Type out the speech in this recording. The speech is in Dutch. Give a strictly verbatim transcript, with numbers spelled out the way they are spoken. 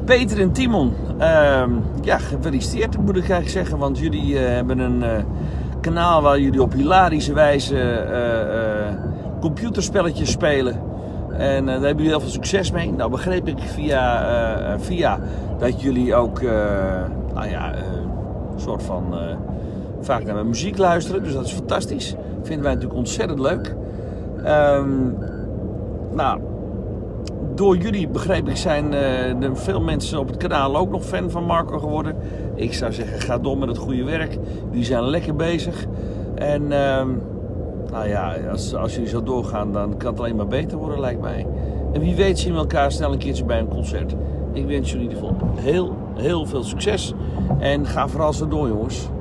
Peter en Timon, uh, ja, gefeliciteerd moet ik eigenlijk zeggen, want jullie uh, hebben een uh, kanaal waar jullie op hilarische wijze uh, uh, computerspelletjes spelen. En uh, daar hebben jullie heel veel succes mee. Nou begreep ik via, uh, via dat jullie ook uh, nou ja, uh, een soort van uh, vaak naar mijn muziek luisteren, dus dat is fantastisch. Vinden wij natuurlijk ontzettend leuk. Um, nou... Door jullie, begreep ik, zijn uh, er veel mensen op het kanaal ook nog fan van Marco geworden. Ik zou zeggen, ga door met het goede werk. Jullie zijn lekker bezig. En uh, nou ja, als, als jullie zo doorgaan, dan kan het alleen maar beter worden, lijkt mij. En wie weet zien we elkaar snel een keertje bij een concert. Ik wens jullie in ieder geval heel, heel veel succes. En ga vooral zo door, jongens.